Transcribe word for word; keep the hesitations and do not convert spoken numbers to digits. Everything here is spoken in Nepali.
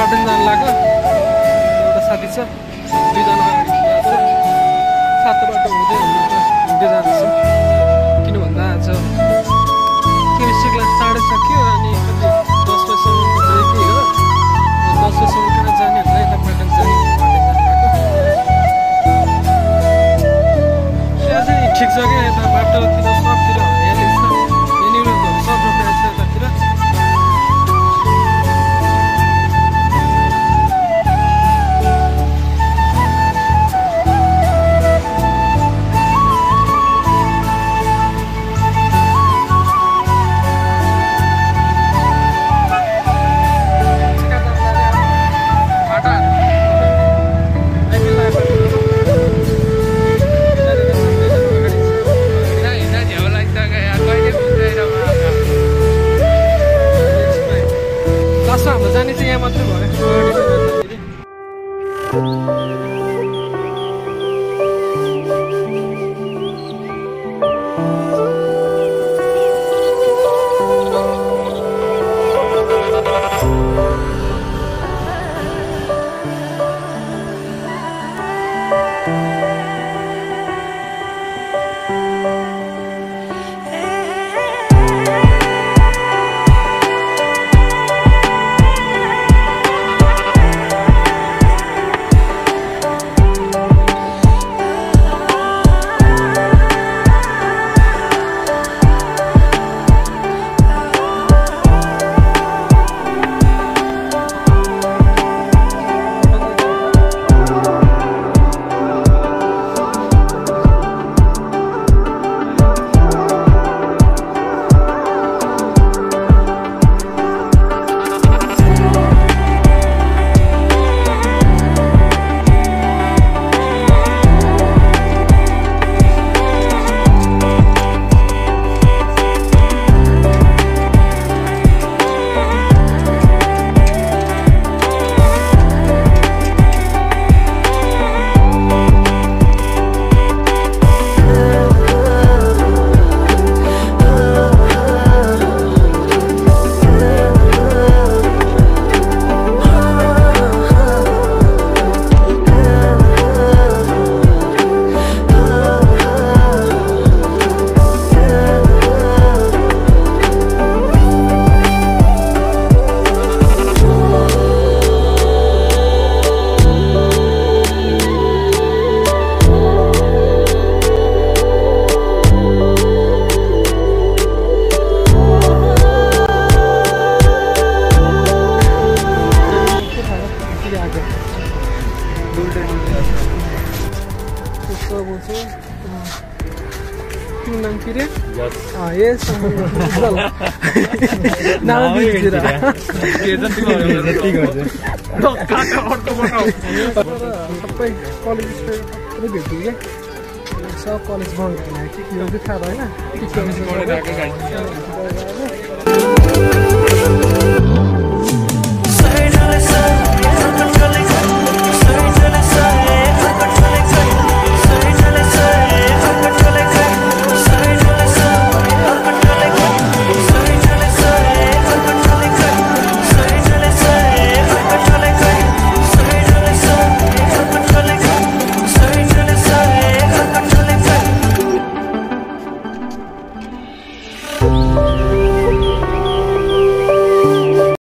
पटन जानु लाग्यो एउटा साथी छ दुईजना छ सातो बाटो हुँदै हुँदै जाँदैछ किन भन्दा आज केमिस्ट्री क्लास साढे सक्यो अनि कति दस बजीसम्मको ब्रेकै हो दस बजीसम्म कहाँ जाने भन्दा यता पटन जाने पटन जानु भएको त्यहाँ चाहिँ ठिक छ क्या यता बाटोतिर सबतिर हरियाली छ एनिमलहरू सब रोपेको छ यतातिर हाम्रो जाने चाहिँ यहाँ मात्रै भयो Yes, now we did it. College